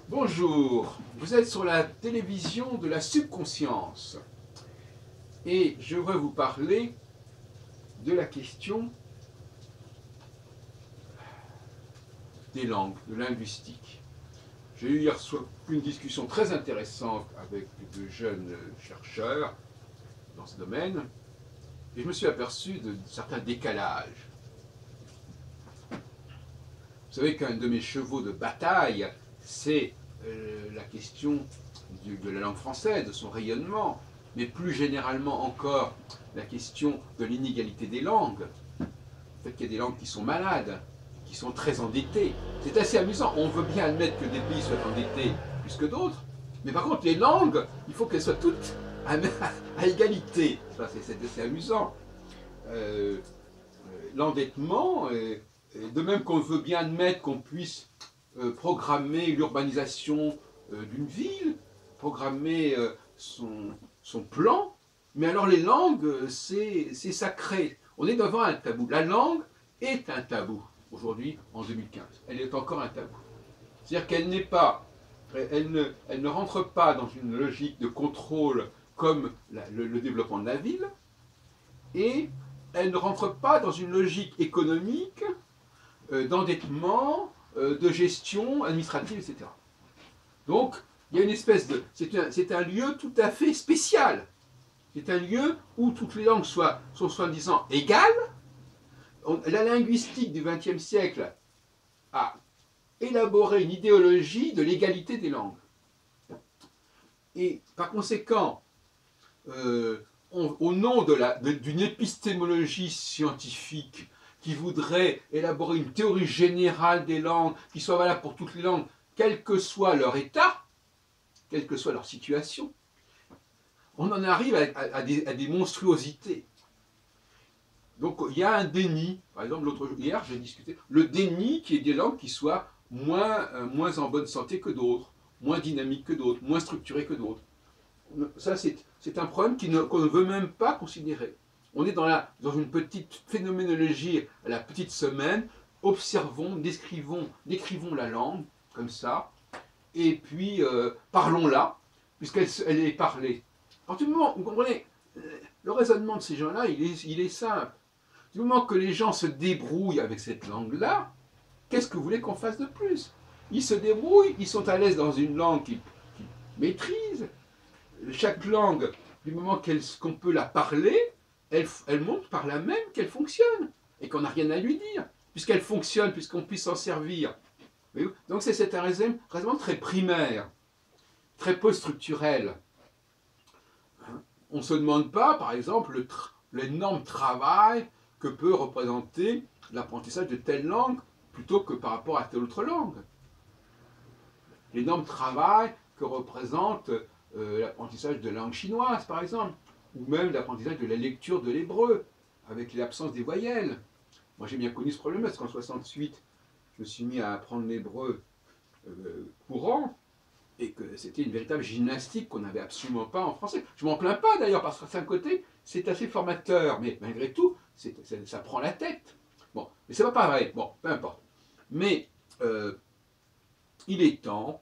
Bonjour, vous êtes sur la télévision de la subconscience et je vais vous parler de la question des langues, de linguistique. J'ai eu hier soir une discussion très intéressante avec de jeunes chercheurs dans ce domaine et je me suis aperçu de certains décalages. Vous savez qu'un de mes chevaux de bataille, c'est la question de la langue française, de son rayonnement, mais plus généralement encore la question de l'inégalité des langues. Le fait qu'il y a des langues qui sont malades, qui sont très endettées. C'est assez amusant. On veut bien admettre que des pays soient endettés plus que d'autres, mais par contre, les langues, il faut qu'elles soient toutes à égalité. C'est assez amusant. L'endettement, de même qu'on veut bien admettre qu'on puisse programmer l'urbanisation d'une ville, programmer son plan, mais alors les langues, c'est sacré. On est devant un tabou. La langue est un tabou aujourd'hui, en 2015. Elle est encore un tabou. C'est-à-dire qu'elle n'est pas, elle ne rentre pas dans une logique de contrôle comme le développement de la ville, et elle ne rentre pas dans une logique économique d'endettement, de gestion administrative, etc. Donc, il y a une espèce de... C'est un lieu tout à fait spécial. C'est un lieu où toutes les langues sont soi-disant égales. La linguistique du XXe siècle a élaboré une idéologie de l'égalité des langues. Et par conséquent, au nom d'une épistémologie scientifique qui voudrait élaborer une théorie générale des langues, qui soit valable pour toutes les langues, quel que soit leur état, quelle que soit leur situation, on en arrive à des monstruosités. Donc il y a un déni. Par exemple, hier j'ai discuté, le déni qui est des langues qui soient moins en bonne santé que d'autres, moins dynamiques que d'autres, moins structurées que d'autres. Ça, c'est un problème qu'on ne veut même pas considérer. On est dans une petite phénoménologie à la petite semaine, observons, décrivons la langue, comme ça, et puis parlons-la, puisqu'elle est parlée. À partir du moment où vous comprenez, le raisonnement de ces gens-là, il est simple. Du moment que les gens se débrouillent avec cette langue-là, qu'est-ce que vous voulez qu'on fasse de plus? Ils se débrouillent, ils sont à l'aise dans une langue qu'ils maîtrisent. Chaque langue, du moment qu'on peut la parler, elle montre par là même qu'elle fonctionne et qu'on n'a rien à lui dire, puisqu'elle fonctionne, puisqu'on puisse s'en servir. Donc c'est un raisonnement très primaire, très peu structurel. On ne se demande pas, par exemple, l'énorme travail que peut représenter l'apprentissage de telle langue plutôt que par rapport à telle autre langue. L'énorme travail que représente l'apprentissage de la langue chinoise, par exemple, ou même l'apprentissage de la lecture de l'hébreu, avec l'absence des voyelles. Moi, j'ai bien connu ce problème, parce qu'en 68, je me suis mis à apprendre l'hébreu courant, et que c'était une véritable gymnastique qu'on n'avait absolument pas en français. Je m'en plains pas, d'ailleurs, parce que d'un côté, c'est assez formateur, mais malgré tout, ça prend la tête. Bon, mais c'est pas pareil, bon, peu importe. Mais il est temps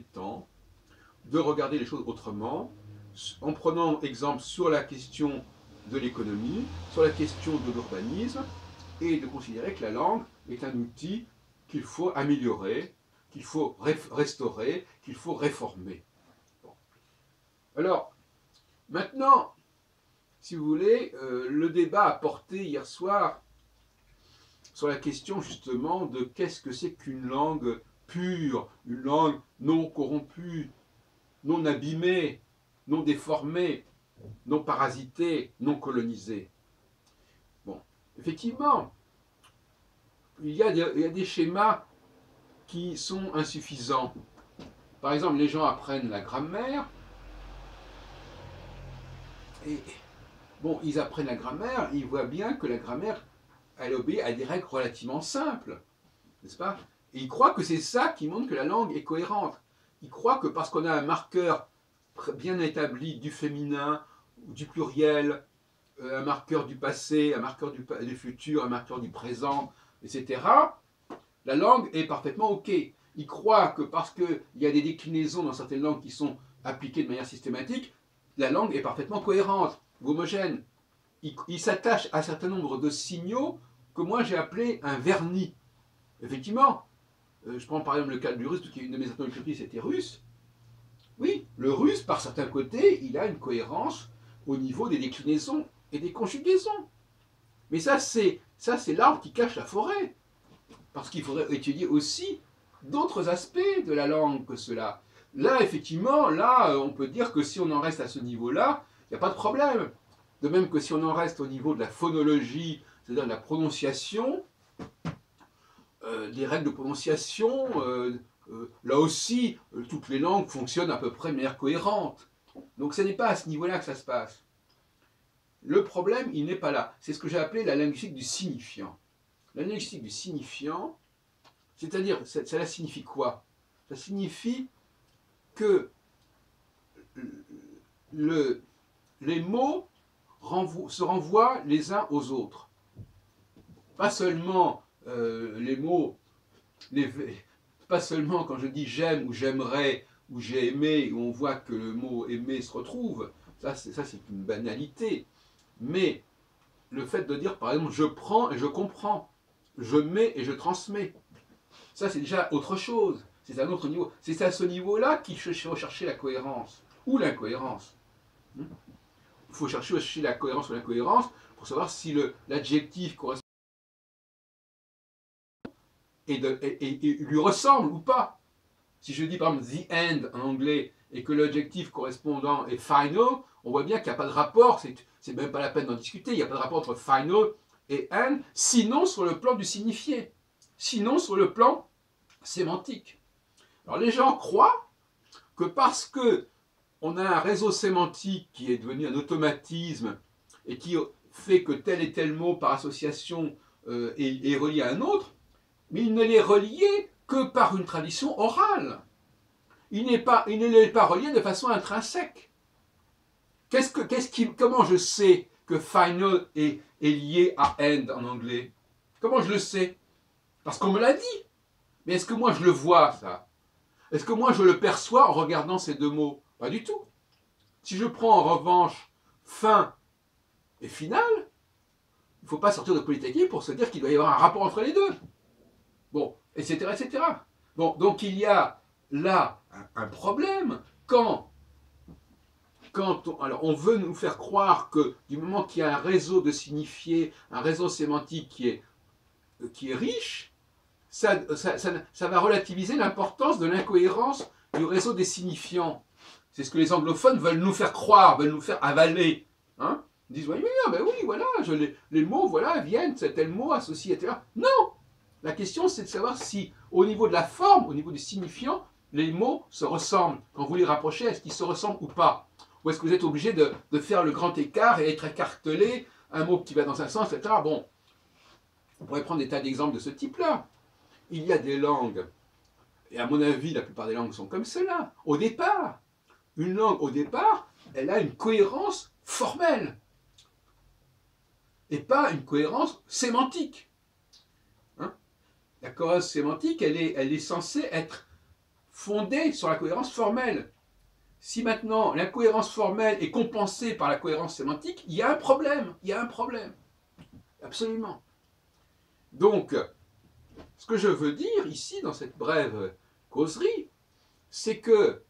de regarder les choses autrement, en prenant exemple sur la question de l'économie, sur la question de l'urbanisme, et de considérer que la langue est un outil qu'il faut améliorer, qu'il faut restaurer, qu'il faut réformer. Bon. Alors, maintenant, si vous voulez, le débat a porté hier soir sur la question justement de qu'est-ce que c'est qu'une langue pure, une langue non corrompue, non abîmée, non déformée, non parasitée, non colonisée. Bon, effectivement, il y a des schémas qui sont insuffisants. Par exemple, les gens apprennent la grammaire, et bon, ils apprennent la grammaire, ils voient bien que la grammaire, elle obéit à des règles relativement simples, n'est-ce pas? Et ils croient que c'est ça qui montre que la langue est cohérente. Ils croient que parce qu'on a un marqueur bien établi du féminin, du pluriel, un marqueur du passé, un marqueur du futur, un marqueur du présent, etc., la langue est parfaitement OK. Ils croient que parce qu'il y a des déclinaisons dans certaines langues qui sont appliquées de manière systématique, la langue est parfaitement cohérente, homogène. Ils s'attachent à un certain nombre de signaux que moi j'ai appelé un vernis. Effectivement, je prends par exemple le cas du russe, qui est une de mes interlocuteurs, c'était russe. Oui, le russe, par certains côtés, il a une cohérence au niveau des déclinaisons et des conjugaisons. Mais ça, c'est l'arbre qui cache la forêt. Parce qu'il faudrait étudier aussi d'autres aspects de la langue que cela. Là, effectivement, on peut dire que si on en reste à ce niveau-là, il n'y a pas de problème. De même que si on en reste au niveau de la phonologie, c'est-à-dire de la prononciation, des règles de prononciation, là aussi, toutes les langues fonctionnent à peu près de manière cohérente. Donc ce n'est pas à ce niveau-là que ça se passe. Le problème, il n'est pas là. C'est ce que j'ai appelé la linguistique du signifiant. La linguistique du signifiant, c'est-à-dire, cela signifie quoi? Ça signifie que les mots se renvoient les uns aux autres. Pas seulement les mots, pas seulement quand je dis j'aime ou j'aimerais ou j'ai aimé, où on voit que le mot aimer se retrouve, ça c'est une banalité. Mais le fait de dire par exemple je prends et je comprends, je mets et je transmets, ça c'est déjà autre chose, c'est un autre niveau. C'est à ce niveau-là qu'il faut chercher la cohérence ou l'incohérence. Il faut chercher aussi la cohérence ou l'incohérence pour savoir si l'adjectif correspond et lui ressemble ou pas. Si je dis par exemple the end en anglais et que l'adjectif correspondant est final, on voit bien qu'il n'y a pas de rapport, c'est même pas la peine d'en discuter, il n'y a pas de rapport entre final et end, sinon sur le plan du signifié, sinon sur le plan sémantique. Alors les gens croient que parce que on a un réseau sémantique qui est devenu un automatisme et qui fait que tel et tel mot par association est relié à un autre, mais il ne l'est relié que par une tradition orale. Il ne l'est pas relié de façon intrinsèque. Comment je sais que final est lié à end en anglais? Comment je le sais? Parce qu'on me l'a dit. Mais est-ce que moi je le vois, ça? Est-ce que moi je le perçois en regardant ces deux mots? Pas du tout. Si je prends en revanche fin et final, il ne faut pas sortir de Polytechnique pour se dire qu'il doit y avoir un rapport entre les deux. Bon, etc., etc. Bon, donc il y a là un problème quand on veut nous faire croire que du moment qu'il y a un réseau de signifiés, un réseau sémantique qui est riche, ça va relativiser l'importance de l'incohérence du réseau des signifiants. C'est ce que les anglophones veulent nous faire croire, veulent nous faire avaler. Hein? Ils disent, oui, ben oui, voilà, les mots voilà, viennent, c'est tel mot associé, etc. Non! La question, c'est de savoir si, au niveau de la forme, au niveau du signifiant, les mots se ressemblent. Quand vous les rapprochez, est-ce qu'ils se ressemblent ou pas? Ou est-ce que vous êtes obligé de faire le grand écart et être écartelé, un mot qui va dans un sens, etc. Bon, on pourrait prendre des tas d'exemples de ce type-là. Il y a des langues, et à mon avis, la plupart des langues sont comme cela. Au départ, une langue, au départ, elle a une cohérence formelle, et pas une cohérence sémantique. La cohérence sémantique, elle est censée être fondée sur la cohérence formelle. Si maintenant l'incohérence formelle est compensée par la cohérence sémantique, il y a un problème. Il y a un problème. Absolument. Donc, ce que je veux dire ici, dans cette brève causerie, c'est que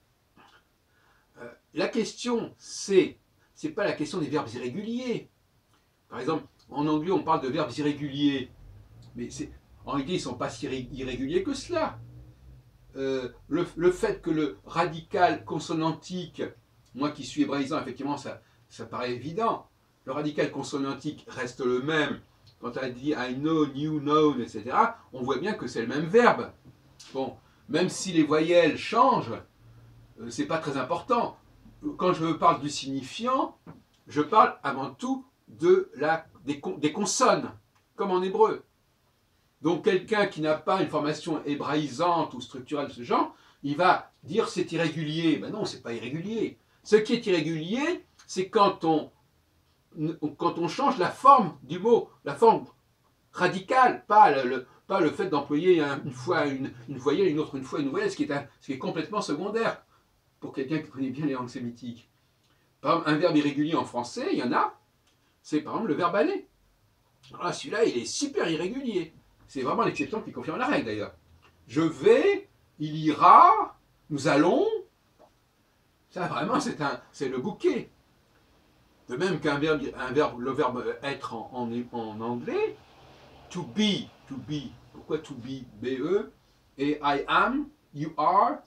la question, c'est pas la question des verbes irréguliers. Par exemple, en anglais, on parle de verbes irréguliers. Mais en réalité, ils ne sont pas si irréguliers que cela. Le fait que le radical consonantique, moi qui suis hébraïsant, effectivement, ça paraît évident. Le radical consonantique reste le même. Quand on dit I know, you know, etc., on voit bien que c'est le même verbe. Bon, même si les voyelles changent, c'est pas très important. Quand je parle du signifiant, je parle avant tout des consonnes, comme en hébreu. Donc quelqu'un qui n'a pas une formation hébraïsante ou structurelle de ce genre, il va dire c'est irrégulier. Ben non, c'est pas irrégulier. Ce qui est irrégulier, c'est quand on change la forme du mot, la forme radical, pas le fait d'employer une fois une voyelle, une autre une fois une voyelle, ce qui est complètement secondaire pour quelqu'un qui connaît bien les langues sémitiques. Par exemple, un verbe irrégulier en français, il y en a, c'est par exemple le verbe aller. Alors là, celui-là, il est super irrégulier. C'est vraiment l'exception qui confirme la règle d'ailleurs. Je vais, il ira, nous allons. Ça vraiment, c'est le bouquet. De même qu'un verbe, le verbe être en anglais, to be. Pourquoi to be? B-E. Et I am, you are,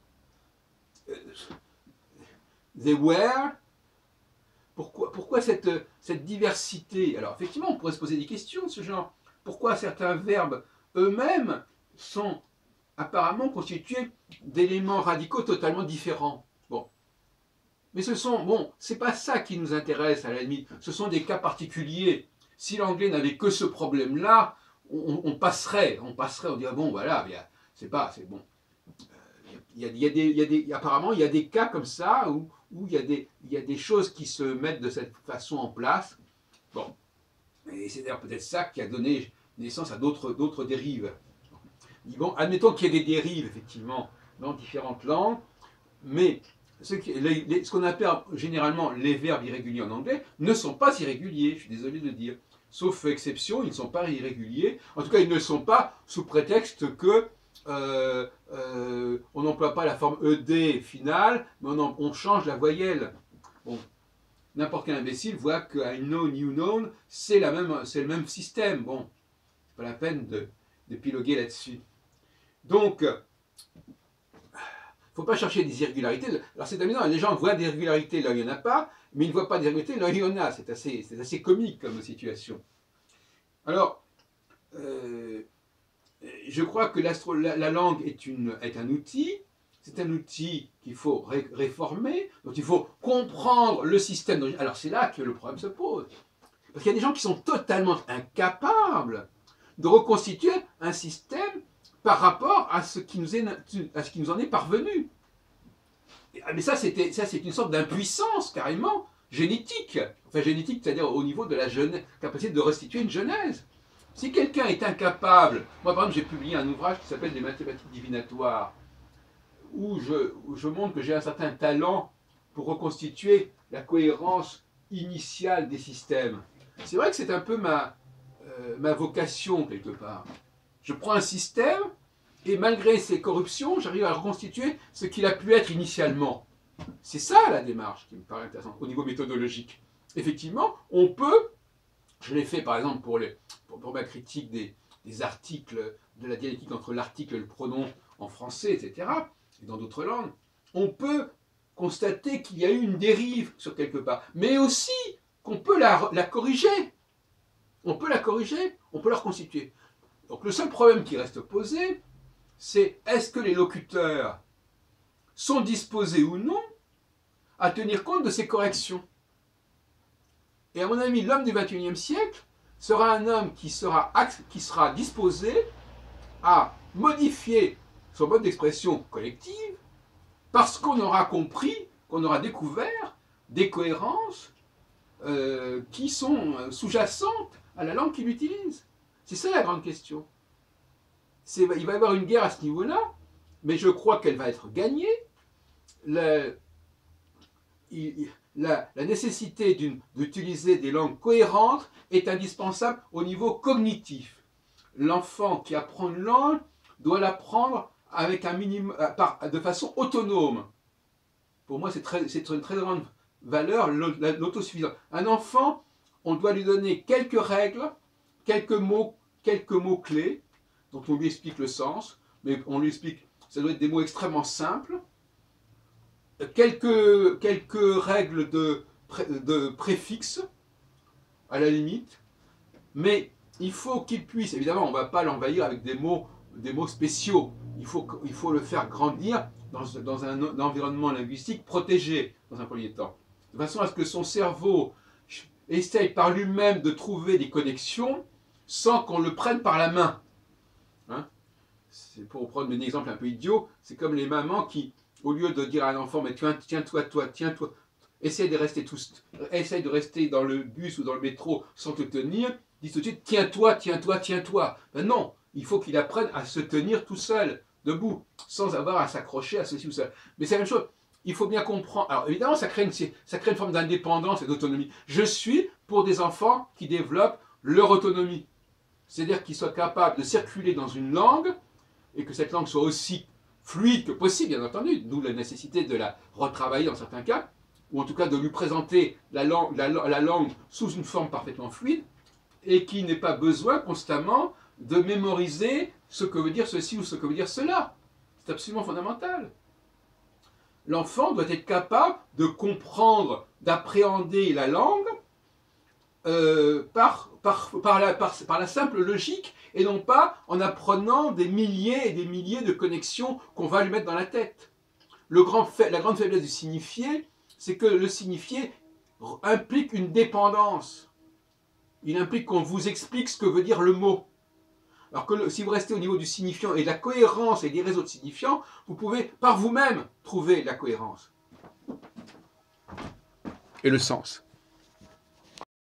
they were. Pourquoi cette diversité? Alors effectivement, on pourrait se poser des questions de ce genre. Pourquoi certains verbes eux-mêmes sont apparemment constitués d'éléments radicaux totalement différents? Bon. Mais c'est pas ça qui nous intéresse à la limite. Ce sont des cas particuliers. Si l'anglais n'avait que ce problème-là, on passerait, on dirait bon voilà, c'est bon. Apparemment, il y a des cas comme ça où il y a des choses qui se mettent de cette façon en place. Bon, et c'est d'ailleurs peut-être ça qui a donné naissance à d'autres dérives. Bon, admettons qu'il y ait des dérives, effectivement, dans différentes langues, mais ce qu'on appelle généralement les verbes irréguliers en anglais ne sont pas irréguliers, je suis désolé de dire. Sauf exception, ils ne sont pas irréguliers. En tout cas, ils ne le sont pas sous prétexte que on n'emploie pas la forme ED finale, mais on change la voyelle. Bon, n'importe quel imbécile voit que I know, you know, c'est le même système. Bon, c'est pas la peine d'épiloguer là-dessus. Donc, il ne faut pas chercher des irrégularités. Alors c'est amusant, les gens voient des irrégularités là où il n'y en a pas, mais ils ne voient pas des irrégularités là où il y en a. C'est assez comique comme situation. Alors, je crois que la langue est un outil. C'est un outil qu'il faut réformer, donc il faut comprendre le système. Alors c'est là que le problème se pose. Parce qu'il y a des gens qui sont totalement incapables de reconstituer un système par rapport à ce qui nous en est parvenu. Mais ça, c'est une sorte d'impuissance, carrément, génétique. Enfin, génétique, c'est-à-dire au niveau de la capacité de restituer une genèse. Si quelqu'un est incapable... Moi, par exemple, j'ai publié un ouvrage qui s'appelle « Des mathématiques divinatoires », où je montre que j'ai un certain talent pour reconstituer la cohérence initiale des systèmes. C'est vrai que c'est un peu ma vocation, quelque part. Je prends un système, et malgré ses corruptions, j'arrive à reconstituer ce qu'il a pu être initialement. C'est ça la démarche qui me paraît intéressante au niveau méthodologique. Effectivement, on peut, je l'ai fait par exemple pour ma critique des articles, de la dialectique entre l'article et le pronom en français, etc., et dans d'autres langues, on peut constater qu'il y a eu une dérive sur quelque part, mais aussi qu'on peut la corriger. On peut la corriger, on peut la reconstituer. Donc le seul problème qui reste posé, c'est est-ce que les locuteurs sont disposés ou non à tenir compte de ces corrections? Et à mon avis, l'homme du XXIe siècle sera un homme qui sera disposé à modifier son mode d'expression collective parce qu'on aura compris, qu'on aura découvert des cohérences qui sont sous-jacentes à la langue qu'il utilise. C'est ça la grande question. Il va y avoir une guerre à ce niveau-là, mais je crois qu'elle va être gagnée. La nécessité d'utiliser des langues cohérentes est indispensable au niveau cognitif. L'enfant qui apprend une langue doit l'apprendre avec de façon autonome. Pour moi, c'est une très grande valeur, l'autosuffisance. Un enfant, on doit lui donner quelques règles, quelques mots clés, dont on lui explique le sens, mais on lui explique, ça doit être des mots extrêmement simples, quelques règles de préfixe, à la limite, mais il faut qu'il puisse, évidemment, on ne va pas l'envahir avec des mots spéciaux, il faut le faire grandir dans un environnement linguistique protégé, dans un premier temps, de façon à ce que son cerveau essaye par lui-même de trouver des connexions sans qu'on le prenne par la main. Hein? Pour prendre un exemple un peu idiot, c'est comme les mamans qui, au lieu de dire à un enfant, mais tiens-toi, essaye de rester dans le bus ou dans le métro sans te tenir, disent tout de suite, tiens-toi, tiens-toi, tiens-toi. Ben non, il faut qu'il apprenne à se tenir tout seul, debout, sans avoir à s'accrocher à ceci ou cela. Mais c'est la même chose. Il faut bien comprendre. Alors évidemment, ça crée une forme d'indépendance et d'autonomie. Je suis pour des enfants qui développent leur autonomie. C'est-à-dire qu'ils soient capables de circuler dans une langue et que cette langue soit aussi fluide que possible, bien entendu, d'où la nécessité de la retravailler dans certains cas, ou en tout cas de lui présenter la langue sous une forme parfaitement fluide, et qui n'ait pas besoin constamment de mémoriser ce que veut dire ceci ou ce que veut dire cela. C'est absolument fondamental. L'enfant doit être capable de comprendre, d'appréhender la langue par la simple logique et non pas en apprenant des milliers et des milliers de connexions qu'on va lui mettre dans la tête. La grande faiblesse du signifié, c'est que le signifié implique une dépendance. Il implique qu'on vous explique ce que veut dire le mot. Alors que si vous restez au niveau du signifiant et de la cohérence et des réseaux de signifiants, vous pouvez par vous-même trouver la cohérence et le sens.